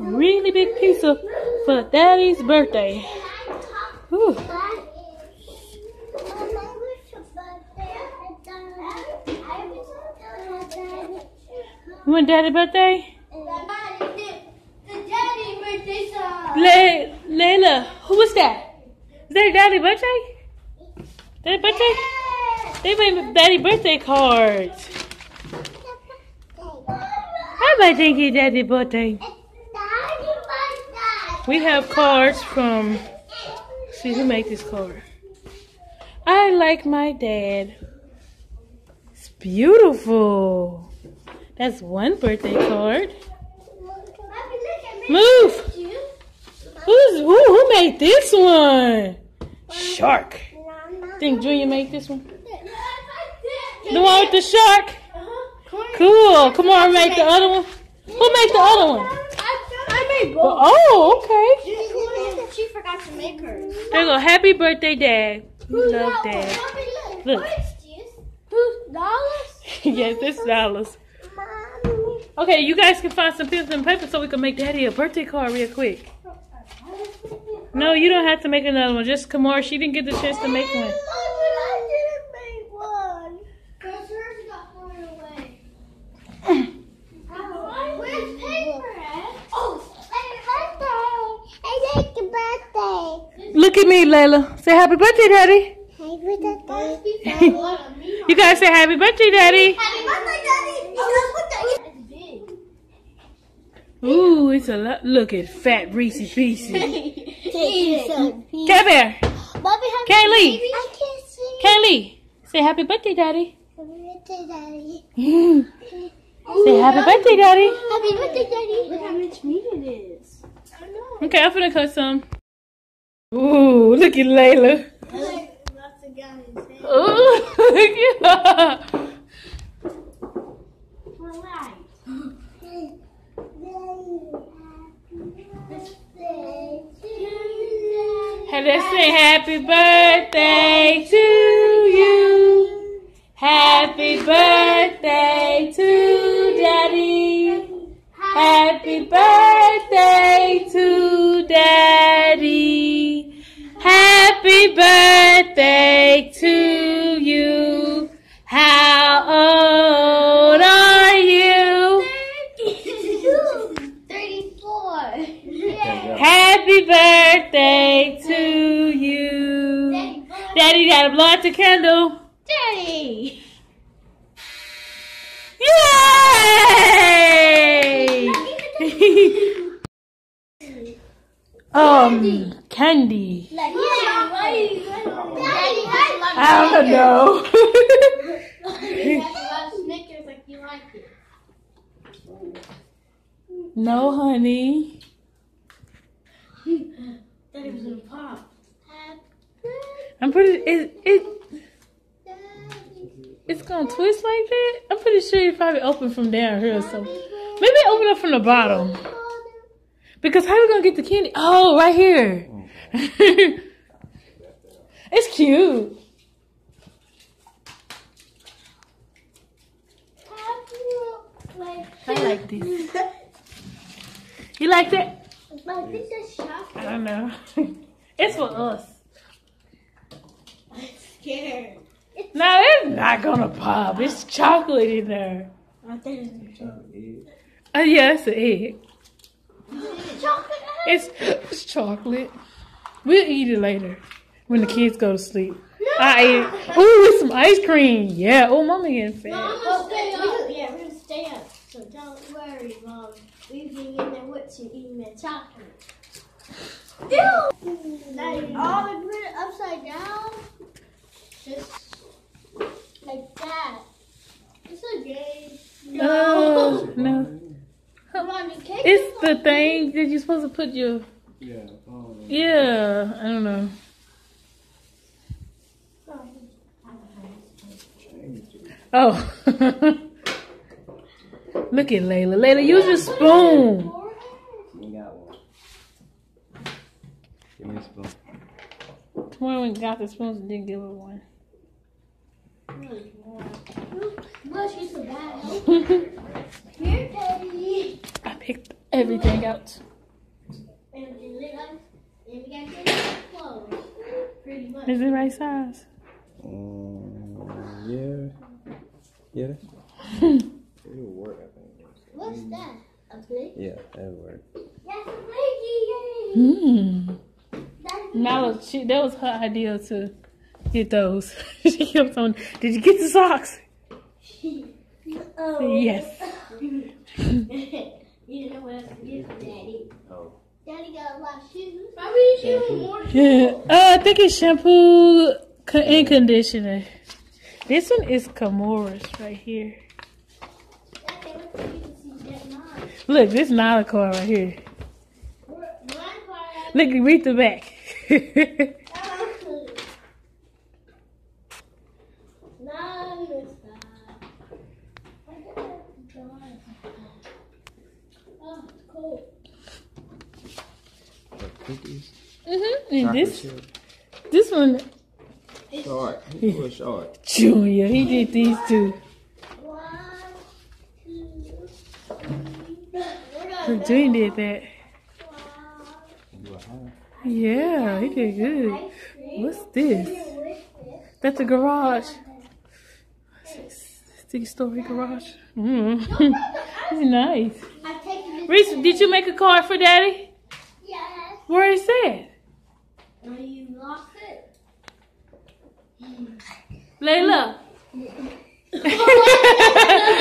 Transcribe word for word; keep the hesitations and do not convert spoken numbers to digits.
really big pizza for Daddy's birthday. Whew. You want Daddy's birthday? The Daddy birthday song. Le Layla, who was that? Is that Daddy's birthday? Daddy's birthday? They made Daddy birthday cards. Everybody think it's Daddy's birthday. We have cards from. See who made this card. I like my dad. It's beautiful. That's one birthday card. Move. Who's who? Who made this one? Shark. Think Junior made this one? The one with the shark? Cool. Come on, make the other one. Who made the other one? I made both. Oh, okay. She forgot to make hers. There you go. Happy birthday, Dad. We love Dad. Look. Who's dollars? Yes, it's dollars. Okay, you guys can find some pencil and paper so we can make Daddy a birthday card real quick. No, you don't have to make another one. Just Kamara, she didn't get the chance to make one. I didn't make one. Because hers got thrown away. Where's paper at? Oh, I like your birthday. Look at me, Layla. Say happy birthday, Daddy. Happy birthday. You guys say happy birthday, Daddy. Happy birthday, Daddy. Ooh, it's a lot. Look at fat Reese Pieces. Come here. Kaylee. I can't see. Kaylee, say happy birthday, Daddy. Happy birthday, Daddy. Say happy birthday, Daddy. Happy birthday, Daddy. Look how much meat it is. I know. Okay, I'm finna cut some. Ooh, look at Layla. Lots of guys. Ooh, look at her. Relax. And let's say happy birthday to you. Happy birthday to Daddy. Happy birthday to Daddy. Happy birthday to you. How old are you? thirty-four. Happy birthday to you. Daddy gotta blow out the candle. Daddy. Yay! um, candy. Like, yeah, why are you Daddy, I don't know. Snickers like you like it. No, honey. Daddy was gonna pop. I'm pretty. It it. It's gonna twist like that. I'm pretty sure you probably open from down here. So maybe open up from the bottom. Because how are we gonna get the candy? Oh, right here. It's cute. I like this. You like that? But this is shocking. I don't know. It's for us. I'm scared. No, it's not gonna pop. It's chocolate in there. I think it's chocolate. Oh yeah, it's an egg. Chocolate. It's it's chocolate. We'll eat it later when the kids go to sleep. I ate it. Ooh, with some ice cream. Yeah. Oh, Mama getting fat. No, I'm gonna stay up. Yeah, we're gonna stay up. So don't worry, Mom. We've been in there with you eating that chocolate. Ew! Daddy, all we put it upside down. Just like that. It's a game. No, no. Come on, you can't. It's the thing that you're supposed to put your. Yeah. Oh, Yeah, I don't know. Oh. Look at Layla. Layla, use your spoon. you got one. Give me a spoon. Tomorrow we got the spoons and didn't give her one. Well, she's a bad helper. Here, Daddy. I picked everything out. Is it right size? Um, yeah. Yeah. It'll work, I think. What's that? A plate? Yeah, that'll work. That's a plate. Hmm. That's Nala, she, that was her idea to get those. She kept on. Did you get the socks? Oh. Yes. You know what else to get for Daddy? Oh. Daddy got a lot of shoes. Probably you shoes more Yeah. Uh, I think it's shampoo co- and conditioner. This one is Kamora's right here. Daddy, let's see if you can see that mine. Look, this Nala card right here. Mine part. Look, read the back. Oh, it's cool. Like cookies. Mm-hmm. And Chocolate this, chip. this one, Short. He was short. Junior, he did these two. One, two, three. Junior did that. You a high? Yeah, he did good. Ice cream. What's this? With this. That's a garage. Six story garage. Mm. It's nice. I've taken this. Reese, did you make a card for Daddy? Yes. Where is that? Oh, you lost it? Layla.